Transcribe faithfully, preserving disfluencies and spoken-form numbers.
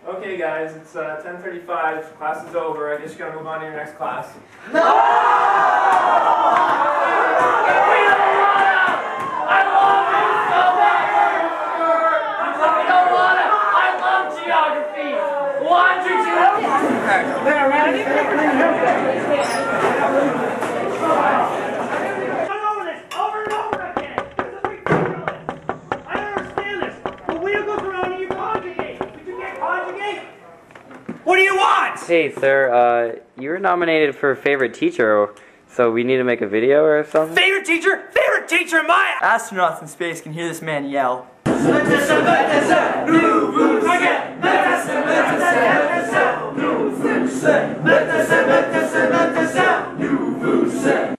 Okay guys, it's uh, ten thirty-five, class is over, I guess you're going to move on to your next class. No! We don't wanna! I love it so much! We don't wanna! I love geography! One, two, two, there, ready? Run over this over and over again! This is ridiculous! I don't understand this. The wheel goes around and you conjugate. Did you get conjugate? What do you want? Hey sir, uh, you were nominated for favorite teacher, so we need to make a video or something? Favorite teacher? Favorite teacher, my Astronauts in space can hear this man yell. New